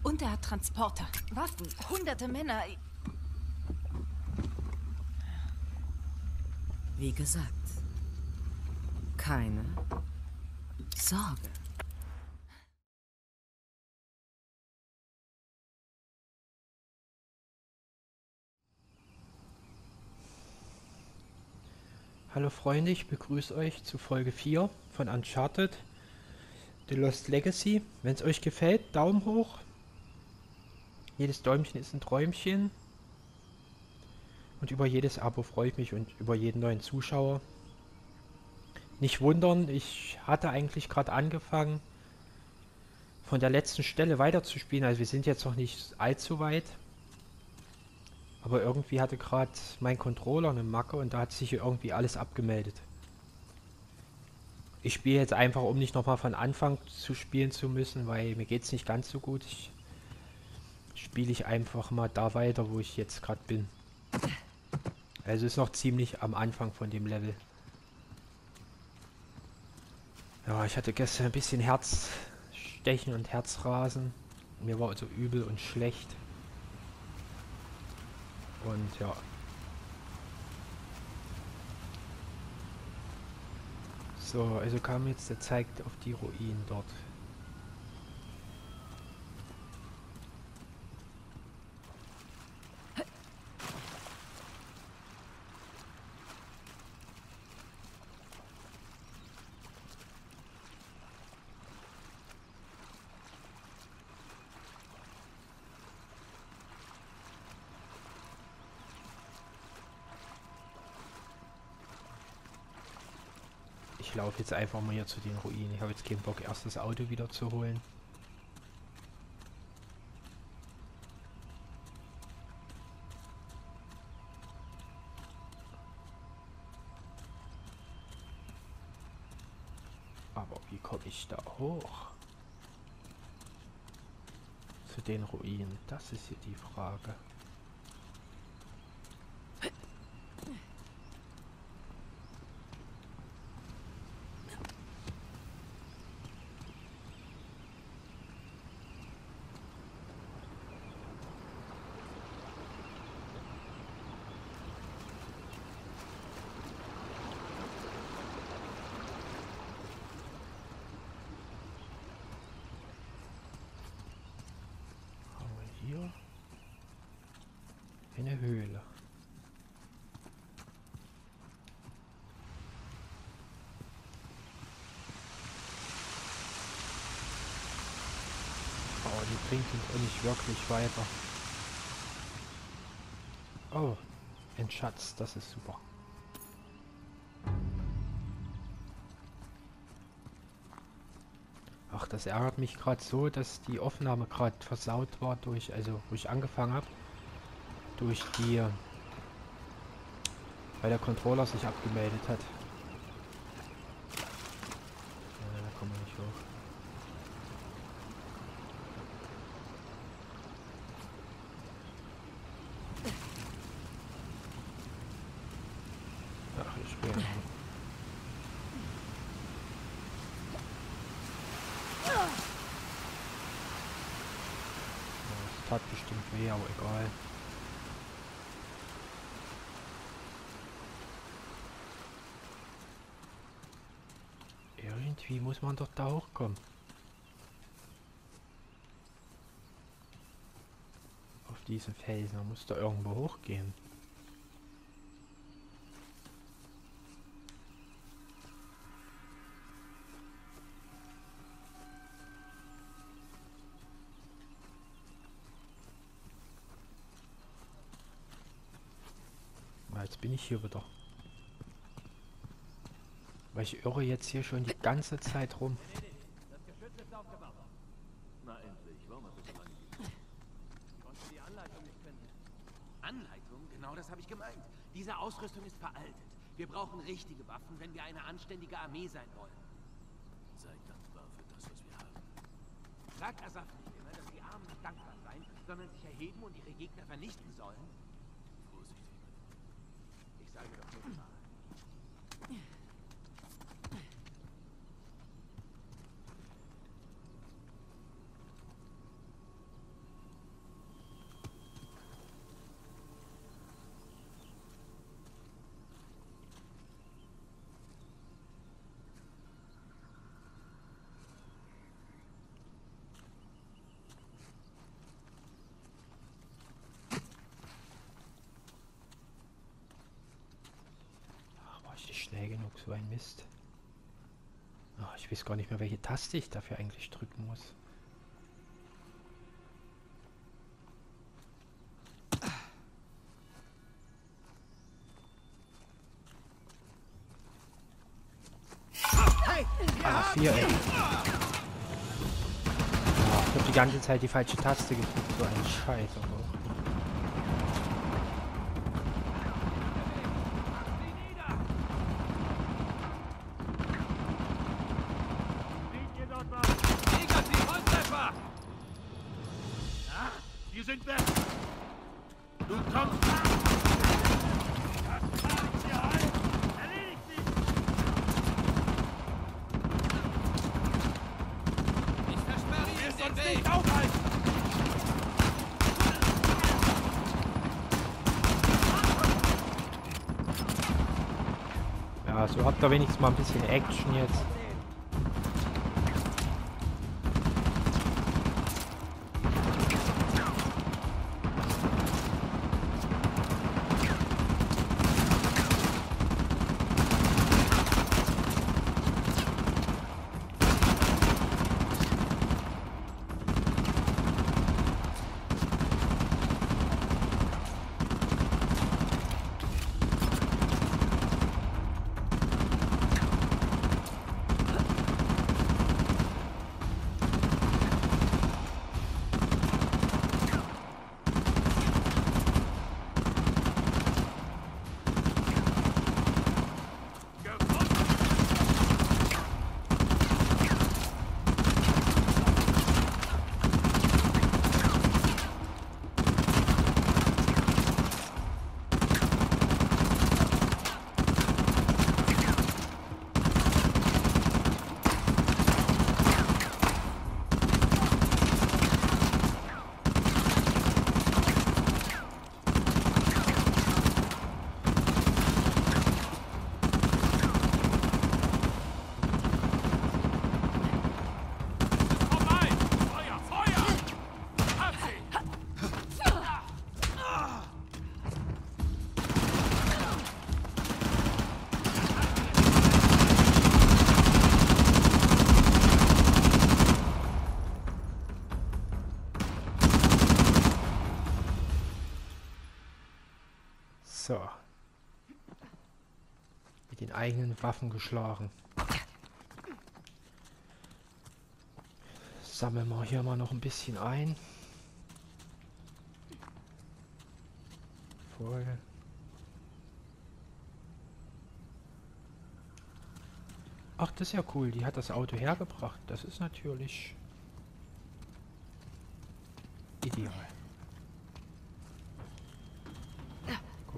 Und er hat Transporter, Waffen, hunderte Männer. Wie gesagt, keine Sorge. Hallo Freunde, ich begrüße euch zu Folge 4 von Uncharted The Lost Legacy. Wenn es euch gefällt, Daumen hoch. Jedes Däumchen ist ein Träumchen. Und über jedes Abo freue ich mich und über jeden neuen Zuschauer. Nicht wundern, ich hatte eigentlich gerade angefangen, von der letzten Stelle weiterzuspielen. Also wir sind jetzt noch nicht allzu weit. Aber irgendwie hatte gerade mein Controller eine Macke und da hat sich hier irgendwie alles abgemeldet. Ich spiele jetzt einfach, um nicht nochmal von Anfang zu spielen zu müssen, weil mir geht es nicht ganz so gut. Spiele ich einfach mal da weiter, wo ich jetzt gerade bin. Also ist noch ziemlich am Anfang von dem Level. Ja, ich hatte gestern ein bisschen Herzstechen und Herzrasen. Mir war also übel und schlecht. Und ja. So, also kam jetzt, der zeigt auf die Ruinen dort. Ich laufe jetzt einfach mal hier zu den Ruinen. Ich habe jetzt keinen Bock, erst das Auto wieder zu holen. Aber wie komme ich da hoch? Zu den Ruinen, das ist hier die Frage. Hier eine Höhle. Oh, die bringt uns auch nicht wirklich weiter. Oh, ein Schatz, das ist super. Ach, das ärgert mich gerade so, dass die Aufnahme gerade versaut war durch, also wo ich angefangen habe, durch die, weil der Controller sich abgemeldet hat. Ja, da kommen wir nicht hoch. Ach, ich spiele noch. Das tat bestimmt weh, aber egal. Irgendwie muss man doch da hochkommen. Auf diesen Felsen, man muss da irgendwo hochgehen. Jetzt bin ich hier wieder. Weil ich irre jetzt hier schon die ganze Zeit rum. Das Geschütz ist aufgebaut. Na endlich, warum hat das so lange gedauert? Ich konnte die Anleitung nicht finden. Anleitung? Genau das habe ich gemeint. Diese Ausrüstung ist veraltet. Wir brauchen richtige Waffen, wenn wir eine anständige Armee sein wollen. Seid dankbar für das, was wir haben. Sagt Asaf nicht immer, dass die Armen nicht dankbar seien, sondern sich erheben und ihre Gegner vernichten sollen? Vorsichtig. Ich sage doch nur die Wahrheit. so ein Mist. Oh, ich weiß gar nicht mehr, welche Taste ich dafür eigentlich drücken muss. Ah, 4, ey. Oh, ich hab die ganze Zeit die falsche Taste gedrückt. So ein Scheiß. Aber auch. Negativ, Volltreffer! Die sind weg! Du kommst! Erledigt sie! Ich versperre Wir Ihnen den uns Weg! nicht aufhalten! Ja, so habt ihr wenigstens mal ein bisschen Action jetzt. Vorbei! Feuer! Feuer! Hab sie! So. Mit den eigenen Waffen geschlagen. Sammeln wir hier mal noch ein bisschen ein. Voll. Ach, das ist ja cool. Die hat das Auto hergebracht. Das ist natürlich ideal. Guck.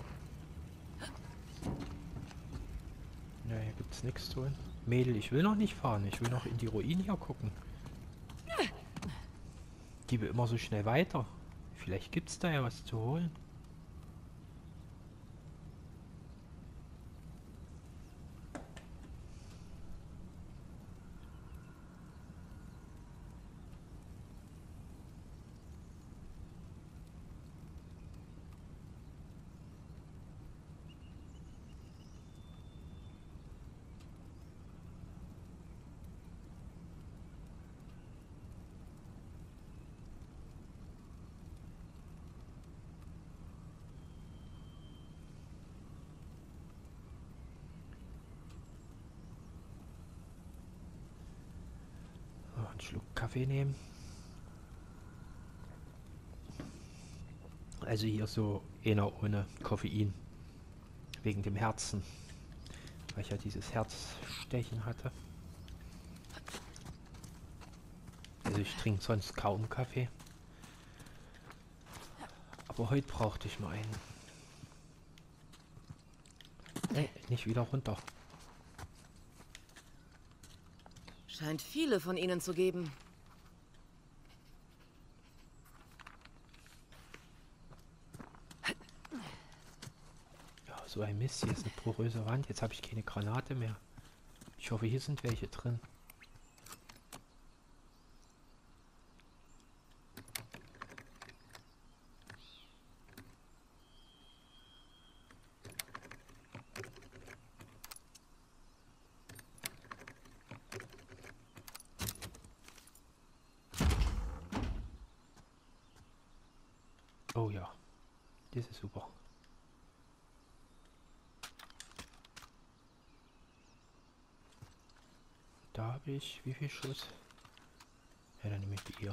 Ja, hier gibt es nichts zu holen. Mädel, ich will noch nicht fahren. Ich will noch in die Ruinen hier gucken. Die will immer so schnell weiter. Vielleicht gibt es da ja was zu holen. Einen Schluck Kaffee nehmen. Also hier so einer ohne Koffein. Wegen dem Herzen. Weil ich ja dieses Herzstechen hatte. Also ich trinke sonst kaum Kaffee. Aber heute brauchte ich mal einen. Ey, nicht wieder runter. Scheint viele von ihnen zu geben. Ja, so ein Mist. Hier ist eine poröse Wand. Jetzt habe ich keine Granate mehr. Ich hoffe, hier sind welche drin. Oh ja, das ist super. Da habe ich wie viel Schuss? Ja, dann nehme ich die hier.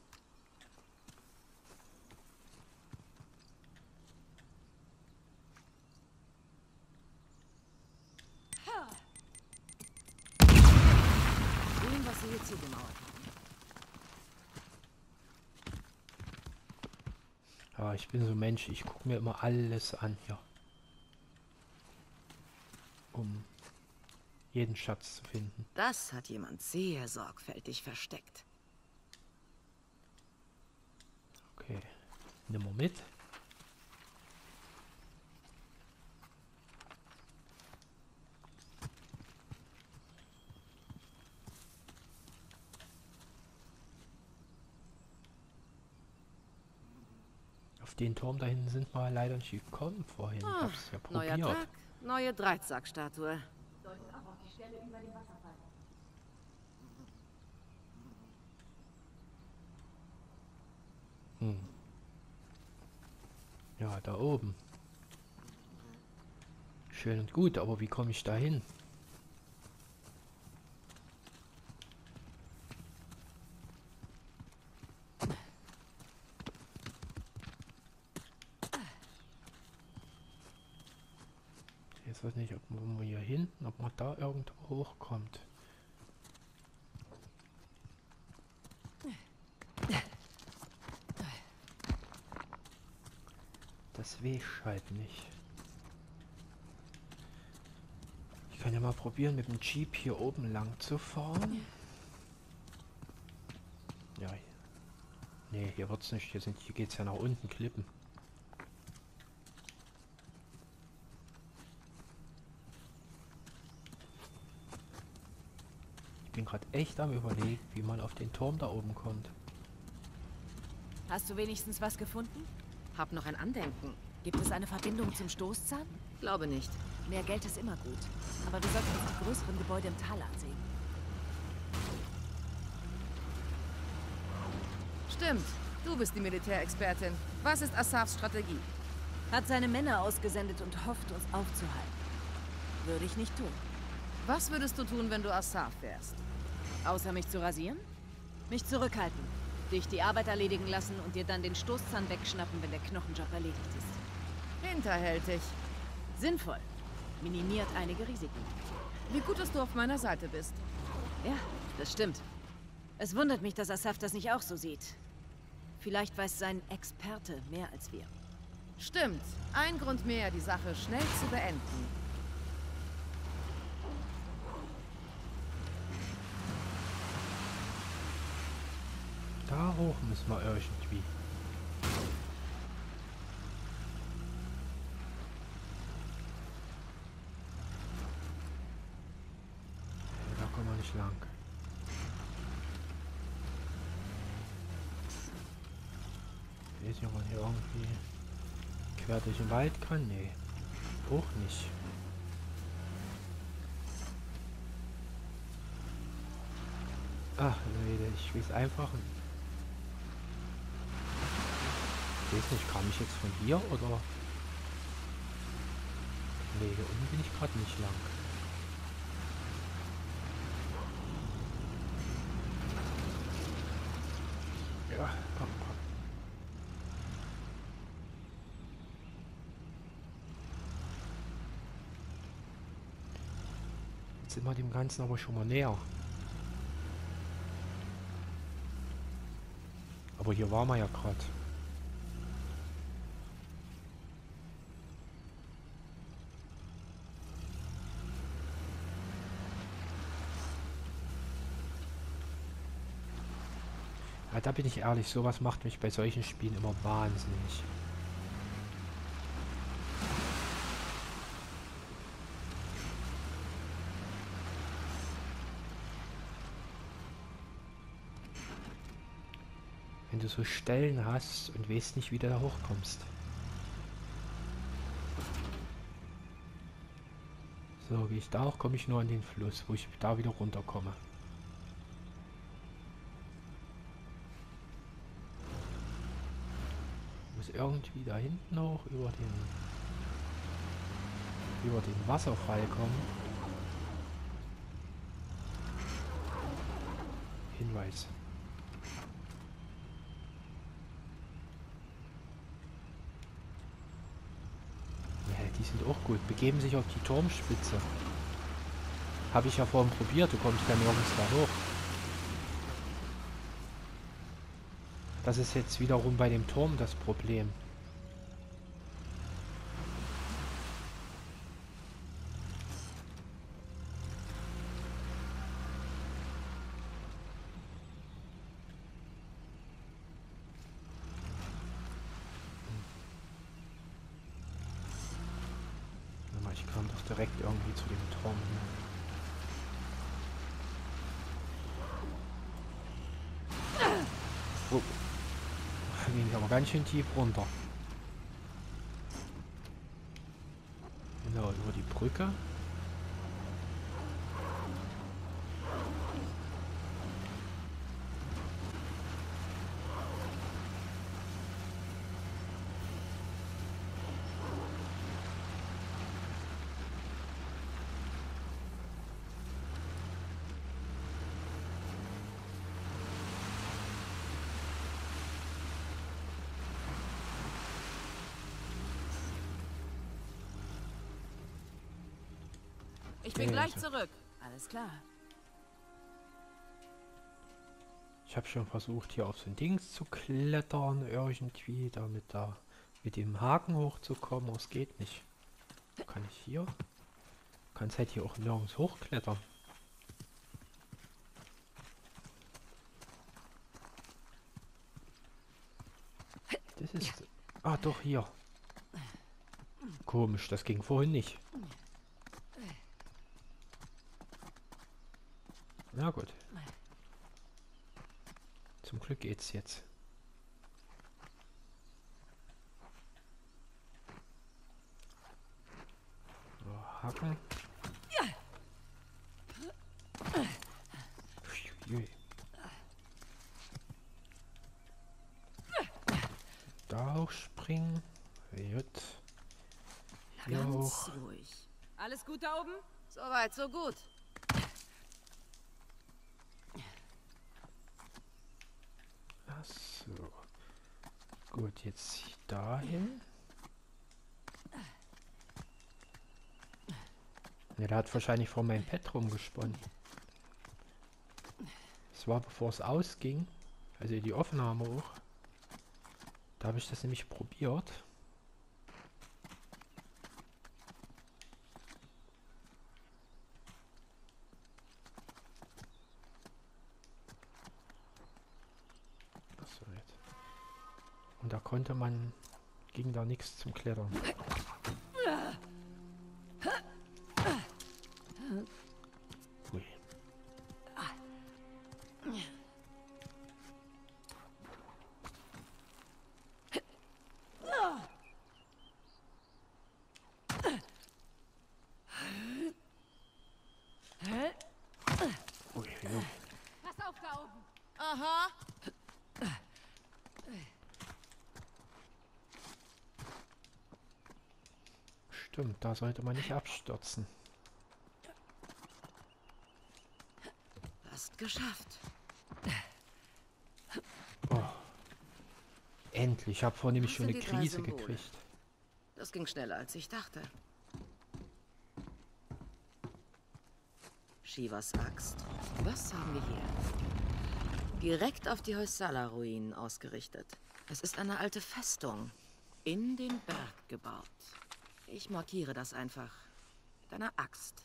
Sehen, was sie hier zugemauert haben. Ja, ich bin so ein Mensch, ich gucke mir immer alles an hier. Um jeden Schatz zu finden. Das hat jemand sehr sorgfältig versteckt. Okay, nimm mal mit. Auf den Turm da hinten sind wir leider nicht gekommen vorhin. Ich hab's ja Neuer probiert. Tag, neue Dreizackstatue. Ja, da oben. Schön und gut, aber wie komme ich da hin? Jetzt weiß nicht, ob man hier hinten, ob man da irgendwo hochkommt. Das will ich halt nicht. Ich kann ja mal probieren, mit dem Jeep hier oben lang zu fahren. Ja. Nee, hier wird's nicht. Hier geht's ja nach unten Klippen. Ich bin gerade echt am Überlegen, wie man auf den Turm da oben kommt. Hast du wenigstens was gefunden? Hab noch ein Andenken. Gibt es eine Verbindung zum Stoßzahn? Glaube nicht. Mehr Geld ist immer gut. Aber wir sollten uns die größeren Gebäude im Tal ansehen. Stimmt. Du bist die Militärexpertin. Was ist Asafs Strategie? Hat seine Männer ausgesendet und hofft, uns aufzuhalten. Würde ich nicht tun. Was würdest du tun, wenn du Asaf wärst? Außer mich zu rasieren? Mich zurückhalten. Dich die Arbeit erledigen lassen und dir dann den Stoßzahn wegschnappen, wenn der Knochenjob erledigt ist. Hinterhältig. Sinnvoll. Minimiert einige Risiken. Wie gut, dass du auf meiner Seite bist. Ja, das stimmt. Es wundert mich, dass Asaf das nicht auch so sieht. Vielleicht weiß sein Experte mehr als wir. Stimmt. Ein Grund mehr, die Sache schnell zu beenden. Da hoch müssen wir irgendwie. Da kommen wir nicht lang. Ich weiß nicht, ob man hier irgendwie quer durch den Wald kann. Nee, auch nicht. Ach, Leute, ich weiß einfach. Ich weiß nicht, kam ich jetzt von hier oder? Nee, hier unten bin ich gerade nicht lang. Ja, komm, komm. Jetzt sind wir dem Ganzen aber schon mal näher. Aber hier waren wir ja gerade. Ja, da bin ich ehrlich, sowas macht mich bei solchen Spielen immer wahnsinnig. Wenn du so Stellen hast und weißt nicht, wie du da hochkommst. So, wie ich da hoch komme, ich nur an den Fluss, wo ich da wieder runterkomme. Muss muss irgendwie da hinten hoch über den Wasserfall kommen. Hinweis. Ja, die sind auch gut. Begeben sich auf die Turmspitze. Habe ich ja vorhin probiert. Du kommst ja nirgends da hoch. Das ist jetzt wiederum bei dem Turm das Problem. Ich kam doch direkt irgendwie zu dem Turm hier. Oh. Ging aber ganz schön tief runter. Genau, über die Brücke. Ich bin gleich zurück. Alles klar. Ich habe schon versucht, hier auf so ein Dings zu klettern, irgendwie, damit da mit dem Haken hochzukommen, aber es geht nicht. Kann ich hier? Kannst halt hier auch nirgends hochklettern. Das ist... Ah, doch, hier. Komisch, das ging vorhin nicht. Na gut. Zum Glück geht's jetzt. So, Haken. Ui. Da hochspringen. Gut. Hier Ganz hoch. ruhig. Alles gut da oben? Soweit, so gut. Ach so. Gut, jetzt dahin. Ja, der hat wahrscheinlich vor meinem Pad rumgesponnen. Das war bevor es ausging. Also die Aufnahme auch. Da habe ich das nämlich probiert. Achso, jetzt. Und da konnte man... ging da nichts zum Klettern. Ui. Ui, ui. Pass auf da oben! Aha. Stimmt, da sollte man nicht abstürzen. Fast geschafft. Oh. Endlich, ich habe vorhin nämlich Das schon eine sind die drei Krise Symbole. gekriegt. Das ging schneller, als ich dachte. Shivas Axt. Was haben wir hier? Direkt auf die Hoysala-Ruinen ausgerichtet. Es ist eine alte Festung. In den Berg gebaut. Ich markiere das einfach. Mit einer Axt.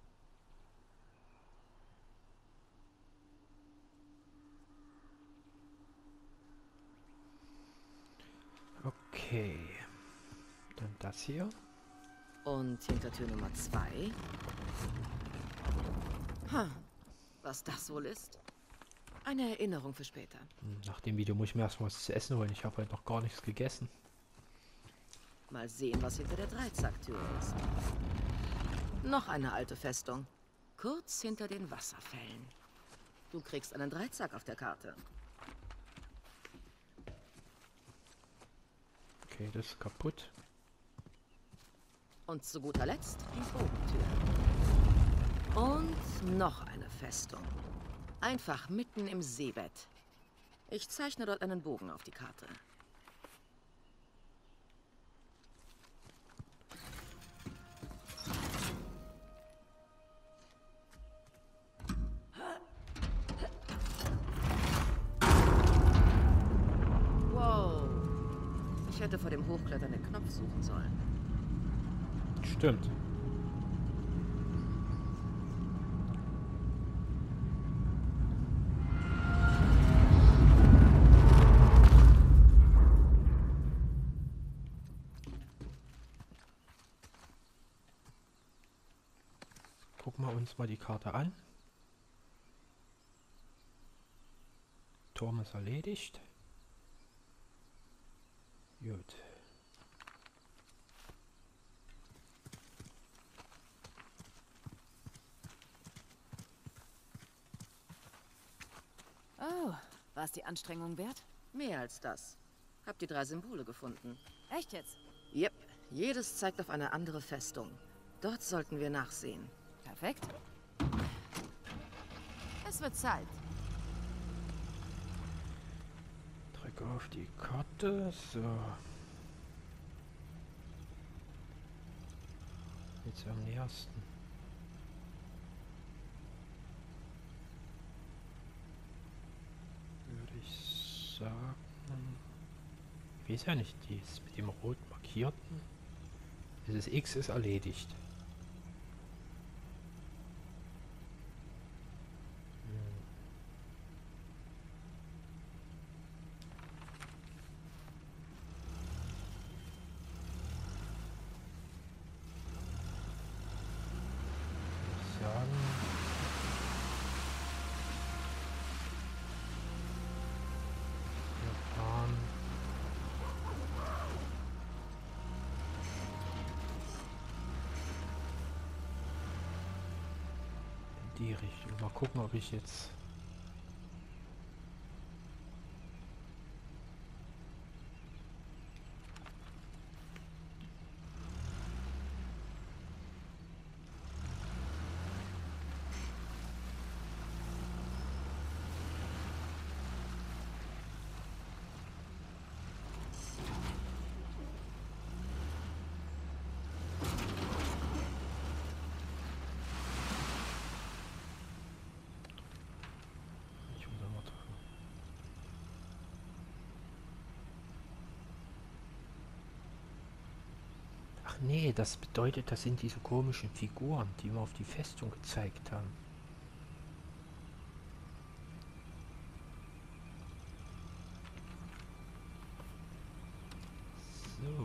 Okay. Dann das hier. Und Hintertür Nummer 2. Was das wohl ist? Eine Erinnerung für später. Nach dem Video muss ich mir erstmal was zu essen holen. Ich habe heute noch gar nichts gegessen. Mal sehen, was hinter der Dreizacktür ist. Noch eine alte Festung. Kurz hinter den Wasserfällen. Du kriegst einen Dreizack auf der Karte. Okay, das ist kaputt. Und zu guter Letzt die Bogentür. Und noch eine Festung. Einfach mitten im Seebett. Ich zeichne dort einen Bogen auf die Karte. Wow. Ich hätte vor dem Hochklettern den Knopf suchen sollen. Stimmt. Gucken wir uns mal die Karte an. Turm ist erledigt. Gut. Oh, war es die Anstrengung wert? Mehr als das. Hab die 3 Symbole gefunden. Echt jetzt? Yep, jedes zeigt auf eine andere Festung. Dort sollten wir nachsehen. Perfekt. Es wird Zeit. Drück auf die Karte. So. Jetzt am nächsten. Würde ich sagen. Ich weiß ja nicht, dies mit dem rot markierten. Dieses X ist erledigt. Sagen. Wir fahren. In die Richtung. Mal gucken, ob ich jetzt. Ich muss mal treffen. Ach nee, das bedeutet, das sind diese komischen Figuren, die wir auf die Festung gezeigt haben. So.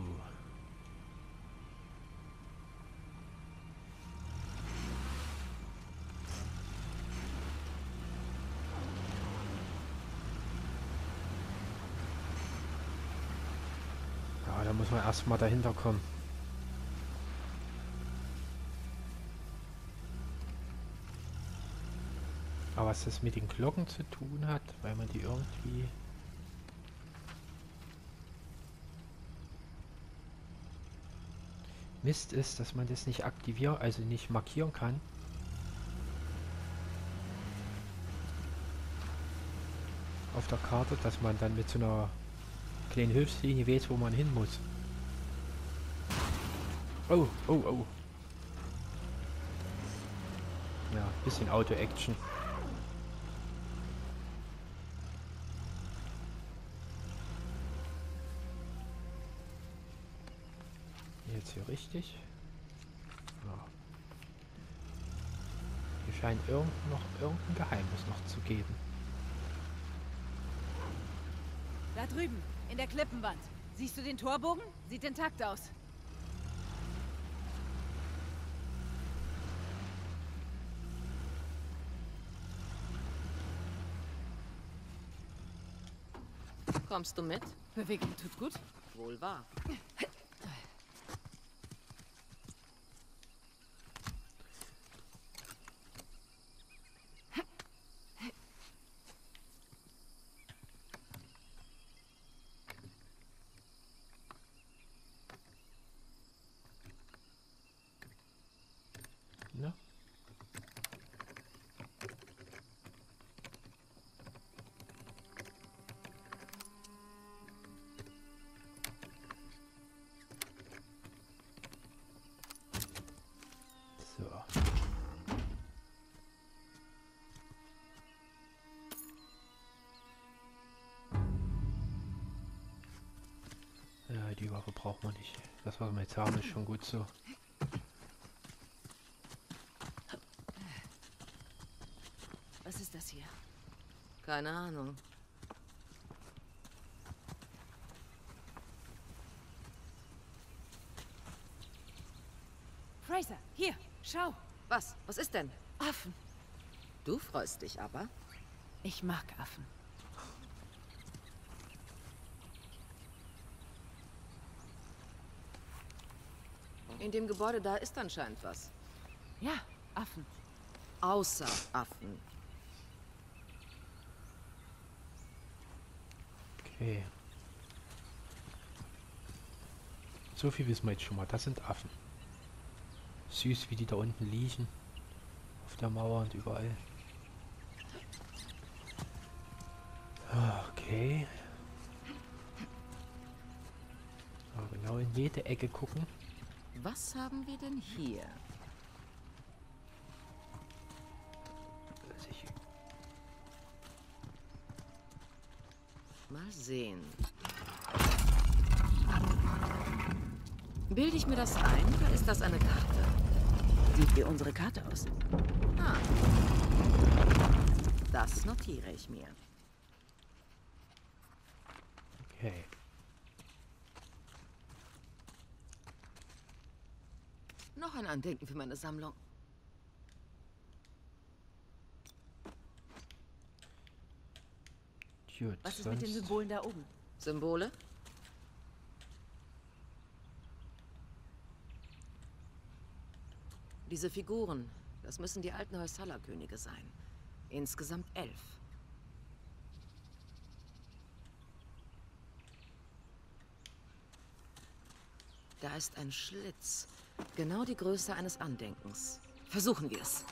Ja, da muss man erstmal dahinter kommen. Aber was das mit den Glocken zu tun hat, weil man die irgendwie... Mist ist, dass man das nicht aktivieren, also nicht markieren kann. Auf der Karte, dass man dann mit so einer kleinen Hilfslinie weiß, wo man hin muss. Oh, oh, oh. Ja, bisschen Auto-Action. Jetzt hier richtig. Ja. Hier scheint irgendein Geheimnis noch zu geben. Da drüben, in der Klippenwand. Siehst du den Torbogen? Sieht intakt aus. Kommst du mit? Bewegung tut gut. Wohl wahr. Die Waffe braucht man nicht. Das, was wir jetzt haben, ist schon gut so. Was ist das hier? Keine Ahnung. Fraser, hier, schau. Was? Was ist denn? Affen. Du freust dich aber? Ich mag Affen. In dem Gebäude da ist anscheinend was. Ja, Affen. Außer Affen. Okay. So viel wissen wir jetzt schon mal. Das sind Affen. Süß, wie die da unten liegen. Auf der Mauer und überall. Okay. Aber genau in jede Ecke gucken. Was haben wir denn hier? Ich Mal sehen. Bilde ich mir das ein oder ist das eine Karte? Sieht wie unsere Karte aus. Ah. Das notiere ich mir. Okay. Noch ein Andenken für meine Sammlung. Gut, Was ist mit den Symbolen da oben? Symbole? Diese Figuren, das müssen die alten Hoysala-Könige sein. Insgesamt 11. Da ist ein Schlitz. Genau die Größe eines Andenkens. Versuchen wir es.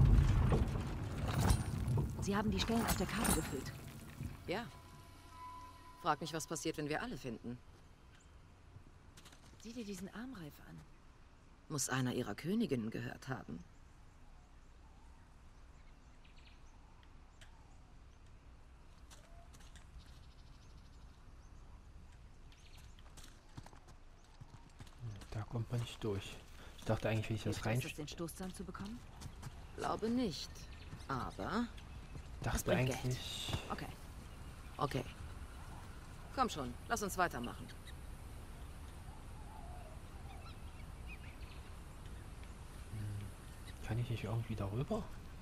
Sie haben die Stellen auf der Karte gefüllt. Ja. Frag mich, was passiert, wenn wir alle finden. Sieh dir diesen Armreif an. Muss einer ihrer Königinnen gehört haben. Da kommt man nicht durch. Ich dachte eigentlich, wenn ich das Hilft es, rein... den Stoßzahn zu bekommen? Glaube nicht. Aber... Dachte bringt eigentlich... Okay. Okay. Komm schon, lass uns weitermachen. Kann ich nicht irgendwie darüber?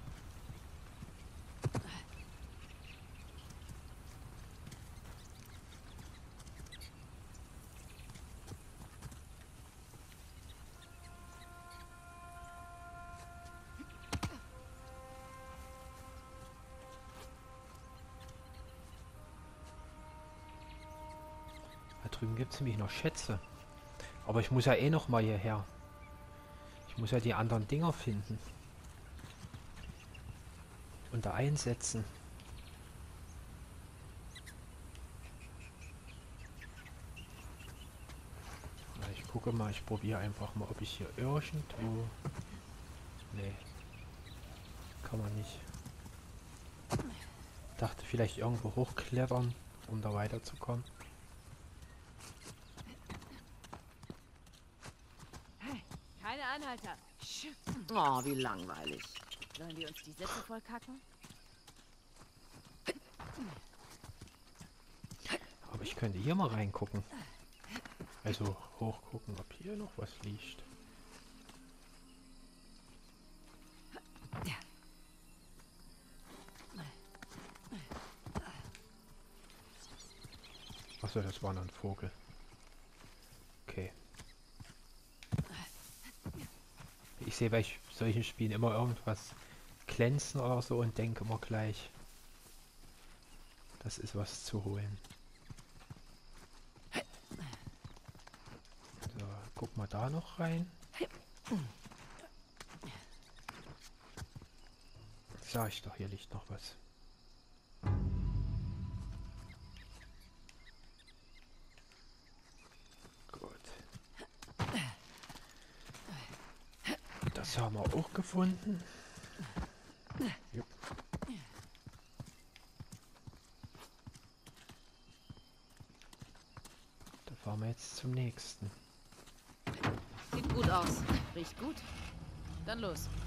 Da drüben gibt es nämlich noch Schätze. Aber ich muss ja eh noch mal hierher. Ich muss ja die anderen Dinger finden. Und da einsetzen. Na, ich gucke mal, ich probiere einfach mal, ob ich hier irgendwo... Nee. Kann man nicht. Dachte vielleicht irgendwo hochklettern, um da weiterzukommen. Hey, keine Anhalter. Oh, wie langweilig. Sollen wir uns die Sätze vollkacken? Aber ich könnte hier mal reingucken. Also hochgucken, ob hier noch was liegt. Achso, das war noch ein Vogel. Okay. Ich sehe bei solchen Spielen immer irgendwas glänzen oder so und denke immer gleich, das ist was zu holen. So, guck mal da noch rein. Sag ich doch, hier liegt noch was. Das haben wir auch gefunden. Jupp. Da fahren wir jetzt zum nächsten. Sieht gut aus. Riecht gut. Dann los.